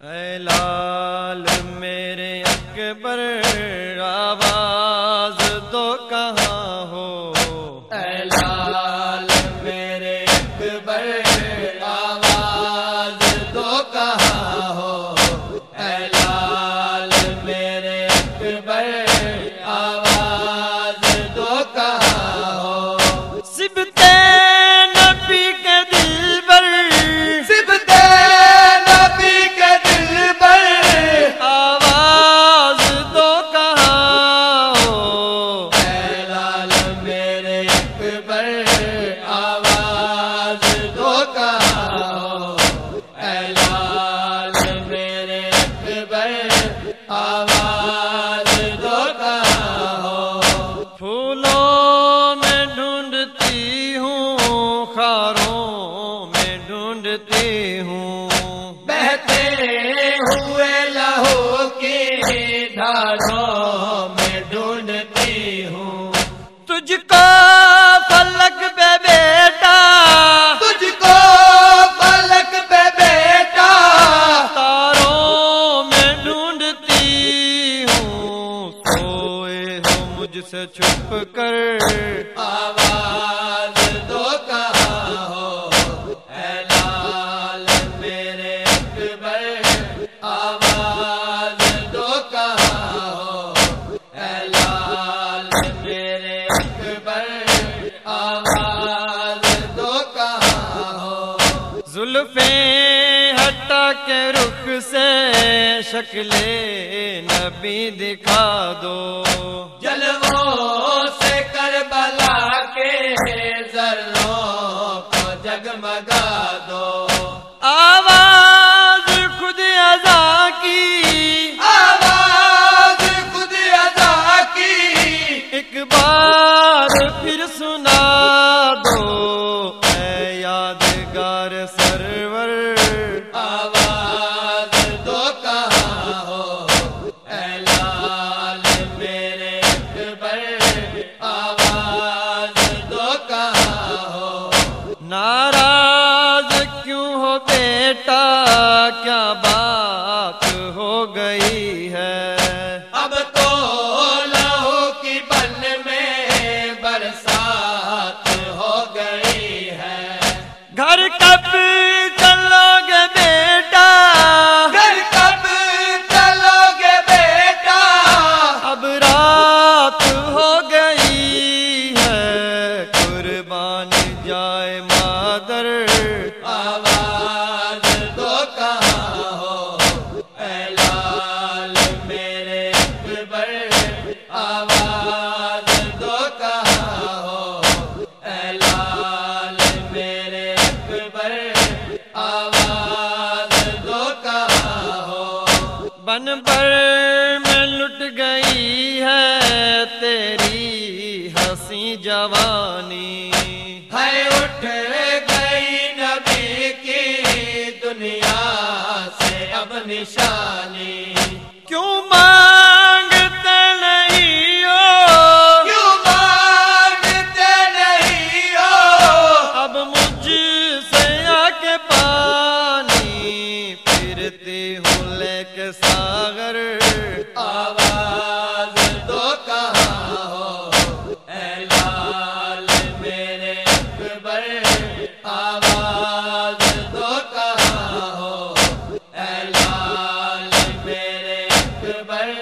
اے لال میرے اکبر آواز دو کہاں ہو، اے لال میرے اکبر آواز دو کہاں ہو، اے لال میرے اکبر آواز دو کہاں ہو۔ سبتے نبی کے دل پر، سبتے نبی کے دل پر آواز دو کہاں ہو، اے لال میرے اکبر آواز دو کہاں ہو، اے لال میرے اکبر آواز دو کہاں ہو۔ پھولوں میں ڈھونڈتی ہوں، خاروں میں ڈھونڈتی ہوں، بہتے ہوئے لہو کی دھاروں میں ڈھونڈتی ہوں، تجھ کو فلک پہ بیٹا، تجھ کو فلک پہ بیٹا تاروں میں ڈھونڈتی ہوں، سوئے ہو مجھ سے چھپ کر، آواز دو کہاں ہو، اے لال میرے اکبر آواز دو کہاں ہو، اے لال میرے اکبر آواز دو کہاں ہو۔ زلفیں ہٹا کے رخ سے شکل نبی دکھا دو، جلووں سے کربلا کے ذروں کو جگمگا دو، آواز خود اذا کی، آواز خود ادا کی، ایک بار پھر سنا دو، اے یادگار سرور، آواز دو کہاں ہو، اے لال میرے اکبر آواز دو کہاں ہو۔ ناراض کیوں ہو بیٹا، کیا بات ہو گئی ہے، اب تو لہو کی بن میں برسات ہو گئی ہے، گھر کب چلو گے بیٹا، گھر کب چلو گے بیٹا، اب رات ہو گئی ہے، قربان جائے مادر، آواز دو کہاں ہو، اے لال میرے اکبر آواز دو کہاں ہو، اے لال میرے اکبر آواز دو کہاں ہو۔ بن پر میں لٹ گئی ہے تیری حسین جوانی، ہے اٹھ گئی نبی کی دنیا سے اب نشانی، کیوں مانگتے نہیں ہو، کیوں مانگتے نہیں ہو، اب مجھ سے آ کے پانی، پھرتی ہوں لے کے ساغر، آواز دو کہاں ہو، اے لال میرے اکبر آواز دو کہاں ہو، اے لال میرے اکبر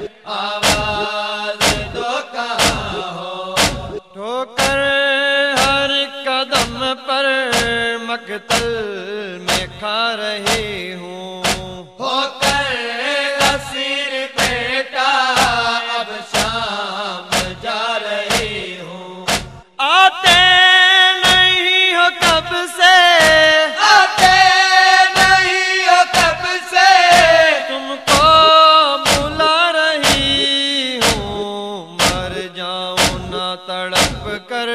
آواز دو کہاں ہو۔ ٹھوکر ہر قدم پر مقتل میں کھا رہی ہوں، ہو کر اسیر بیٹا اب شام جا رہی ہوں، آتے نہیں ہو کب سے، آتے نہیں ہو کب سے، تم کو بلا رہی ہوں، مر جاؤں نہ تڑپ کر،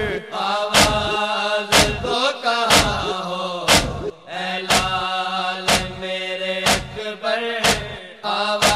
آواز دو کہاں ہو، اے لال میرے اکبر آواز